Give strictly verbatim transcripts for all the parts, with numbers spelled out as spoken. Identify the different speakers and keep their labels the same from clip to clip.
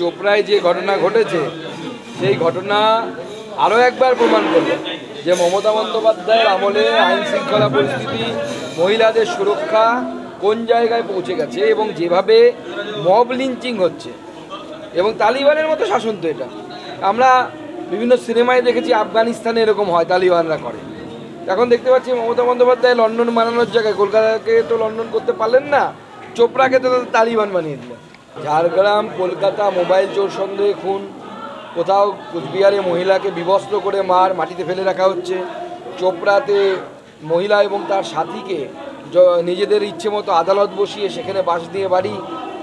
Speaker 1: চোপড়ায় যে ঘটনা ঘটেছে সেই ঘটনা আরও একবার প্রমাণ করল যে মমতা বন্দ্যোপাধ্যায়ের আমলে আইন শৃঙ্খলা পরিস্থিতি, মহিলাদের সুরক্ষা কোন জায়গায় পৌঁছে গেছে এবং যেভাবে মব লিঞ্চিং হচ্ছে এবং তালিবানের মতো শাসন। তো এটা আমরা বিভিন্ন সিনেমায় দেখেছি, আফগানিস্তানে এরকম হয়, তালিবানরা করে। এখন দেখতে পাচ্ছি মমতা বন্দ্যোপাধ্যায় লন্ডন বানানোর জায়গায় কলকাতাকে তো লন্ডন করতে পারলেন না, চোপড়াকে তো তালিবান বানিয়ে দিলেন। ঝাড়গ্রাম, কলকাতা মোবাইল চোর সন্দেহে খুন, কোথাও কুচবিহারে মহিলাকে বিবস্ত্র করে মার মাটিতে ফেলে রাখা হচ্ছে, চোপড়াতে মহিলা এবং তার সাথীকে নিজেদের ইচ্ছে মতো আদালত বসিয়ে সেখানে বাস দিয়ে বাড়ি।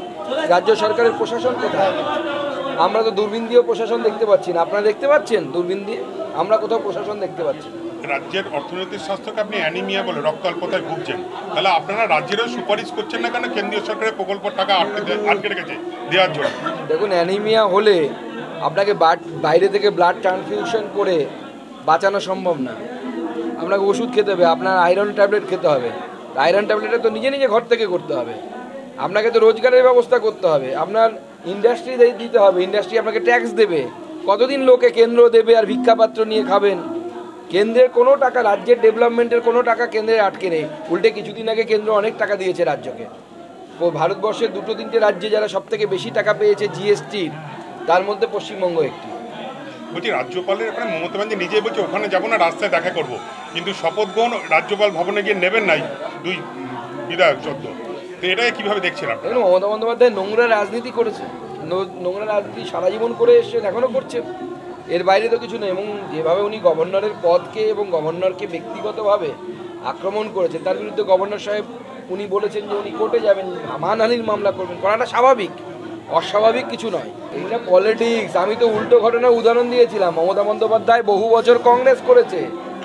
Speaker 1: রাজ্য সরকারের প্রশাসন কোথায়? আমরা তো দূরবীন দিয়েও প্রশাসন দেখতে পাচ্ছি না। আপনারা দেখতে পাচ্ছেন দূরবীন দিয়ে? আমরা কোথাও প্রশাসন দেখতে পাচ্ছি না।
Speaker 2: রাজ্যের অর্থনৈতিক স্বাস্থ্যকে আপনি অ্যানিমিয়া বলে রক্ত অল্পতায় ভুগছেন, তাহলে আপনারা রাজ্যেরও সুপারিশ করছেন না কেন কেন্দ্রীয় সরকারের প্রকল্প টাকা আটকে আটকে রেখেছে দেওয়ার জন্য?
Speaker 1: দেখুন, অ্যানিমিয়া হলে আপনাকে বাইরে থেকে ব্লাড ট্রান্সফিউশন করে বাঁচানো সম্ভব না। আপনাকে ওষুধ খেতে হবে, আপনার আয়রন ট্যাবলেট খেতে হবে। আয়রন ট্যাবলেটটা তো নিজে নিজে ঘর থেকে করতে হবে। আপনাকে তো রোজগারের ব্যবস্থা করতে হবে, আপনার ইন্ডাস্ট্রি দিতে হবে, ইন্ডাস্ট্রি আপনাকে ট্যাক্স দেবে। কতদিন লোকে কেন্দ্র দেবে আর ভিক্ষাপাত্র নিয়ে খাবেন? কেন্দ্রের কোনো টাকা, রাজ্যের ডেভেলপমেন্টের কোনো টাকা কেন্দ্রের আটকে নেই। উল্টে কিছুদিন আগে কেন্দ্র অনেক টাকা দিয়েছে রাজ্যকে। ও ভারতবর্ষের দুটো তিনটে রাজ্যে যারা সব থেকে বেশি টাকা পেয়েছে জিএসটির, তার মধ্যে পশ্চিমবঙ্গ একটি।
Speaker 2: বলছি, রাজ্যপালের ওখানে মমতা ব্যানার্জি নিজেই বলছে ওখানে যাবো না, রাস্তায় দেখা করব, কিন্তু শপথ গ্রহণ রাজ্যপাল ভবনে গিয়ে নেবেন নাই দুই বিধায়ক সদ্য। তো এটাকে কীভাবে দেখছেন আপনি?
Speaker 1: মমতা বন্দ্যোপাধ্যায় নোংরা রাজনীতি করেছে, নোংরা রাজনীতি সারা জীবন করে এসছেন, এখনও করছেন। এর বাইরে তো কিছু নেই। এবং যেভাবে উনি গভর্নরের পদকে এবং গভর্নরকে ব্যক্তিগতভাবে আক্রমণ করেছেন, তার বিরুদ্ধে গভর্নর সাহেব উনি বলেছেন যে উনি কোর্টে যাবেন, মানহানির মামলা করবেন। করাটা স্বাভাবিক, অস্বাভাবিক কিছু নয়। এটা পলিটিক্স। আমি তো উল্টো ঘটনার উদাহরণ দিয়েছিলাম। মমতা বন্দ্যোপাধ্যায় বহু বছর কংগ্রেস করেছে।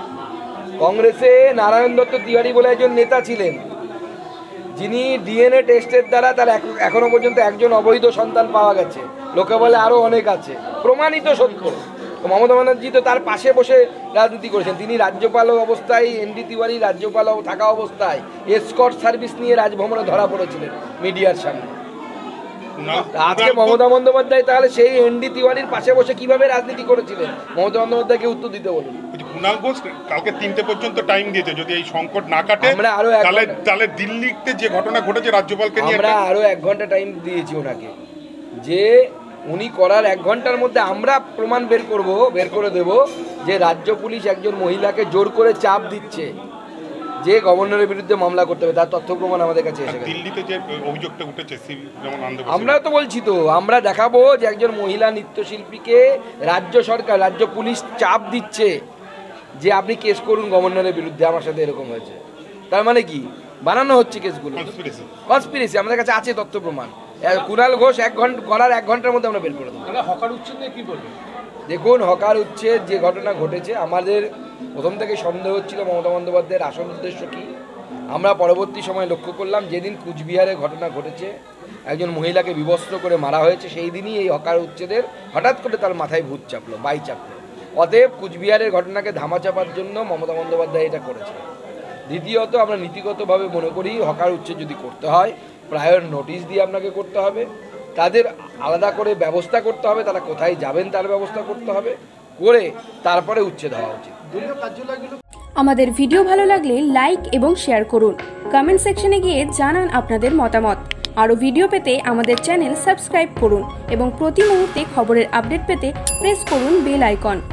Speaker 1: কংগ্রেসে নারায়ণ দত্ত তিওয়ারি বলে একজন নেতা ছিলেন, যিনি ডিএনএ টেস্টের দ্বারা তার এখনো পর্যন্ত একজন অবৈধ সন্তান পাওয়া গেছে। লোকে বলে আরও অনেক আছে, প্রমাণিত সত্য। মমতা ব্যানার্জি তো তার পাশে বসে রাজনীতি করেছেন। তিনি রাজ্যপাল অবস্থায়, এনডি তিওয়ারি রাজ্যপাল থাকা অবস্থায় এসকর্ট সার্ভিস নিয়ে রাজভবনে ধরা পড়েছিলেন মিডিয়ার সামনে। আজকে মমতা বন্দ্যোপাধ্যায় তাহলে সেই এনডি তিওয়ারির পাশে বসে কিভাবে রাজনীতি করেছিলেন? মমতা বন্দ্যোপাধ্যায়কে উত্তর দিতে বলুন।
Speaker 2: কুণাল ঘোষ কালকে তিনটে পর্যন্ত টাইম দিয়েছে, যদি এই সংকট না কাটে তাহলে তাহলে দিল্লিতে যে ঘটনা ঘটেছে রাজ্যপালকে নিয়ে
Speaker 1: আমরা আরো এক ঘন্টা টাইম দিয়েছি ওনাকে, যে উনি করার এক ঘন্টার মধ্যে আমরা প্রমাণ বের করব, বের করে দেব যে রাজ্য পুলিশ একজন মহিলাকে জোর করে চাপ দিচ্ছে যে গভর্নরের বিরুদ্ধে মামলা করতে হবে। তার তথ্য প্রমাণ আমাদের কাছে এসে গেছে।
Speaker 2: দিল্লিতে যে অভিযোগটা উঠেছে,
Speaker 1: আমরা তো বলছি তো, আমরা দেখাবো যে একজন মহিলা নৃত্যশিল্পীকে রাজ্য সরকার, রাজ্য পুলিশ চাপ দিচ্ছে যে আপনি কেস করুন গভর্নরের বিরুদ্ধে, আমার সাথে এরকম হয়েছে। তার মানে কি? বানানো হচ্ছে কেসগুলো, কনস্পিরেসি। আমাদের কাছে আছে তথ্য প্রমাণ। কুণাল ঘোষ এক ঘন্টা করার এক ঘন্টার মধ্যে আমরা বের করে দেবো।
Speaker 3: হকার উচ্ছেদ নিয়ে কি বলবেন?
Speaker 1: দেখুন, হকার উচ্ছেদ যে ঘটনা ঘটেছে, আমাদের প্রথম থেকে সন্দেহ হচ্ছিল মমতা বন্দ্যোপাধ্যায়ের আসল উদ্দেশ্য কী। আমরা পরবর্তী সময় লক্ষ্য করলাম, যেদিন কুচবিহারে ঘটনা ঘটেছে, একজন মহিলাকে বিবস্ত্র করে মারা হয়েছে, সেই দিনই এই হকার উচ্ছেদের হঠাৎ করে তার মাথায় ভূত চাপলো, বাই চাপলো। অতএব কুচবিহারের ঘটনাকে ধামাচাপার জন্য মমতা বন্দ্যোপাধ্যায় এটা করেছে। দ্বিতীয়ত, আমরা নীতিগতভাবে মনে করি হকার উচ্ছেদ যদি করতে হয় প্রায়র নোটিশ দিয়ে আপনাকে করতে হবে, তাদের আলাদা করে ব্যবস্থা করতে হবে, তারা কোথায় যাবেন তার ব্যবস্থা করতে হবে, করে তারপরে উচ্ছেদ হওয়া উচিত।
Speaker 4: আমাদের ভিডিও ভালো লাগলে লাইক এবং শেয়ার করুন। কমেন্ট সেকশনে গিয়ে জানান আপনাদের মতামত। আরও ভিডিও পেতে আমাদের চ্যানেল সাবস্ক্রাইব করুন এবং প্রতি মুহূর্তে খবরের আপডেট পেতে প্রেস করুন বেল আইকন।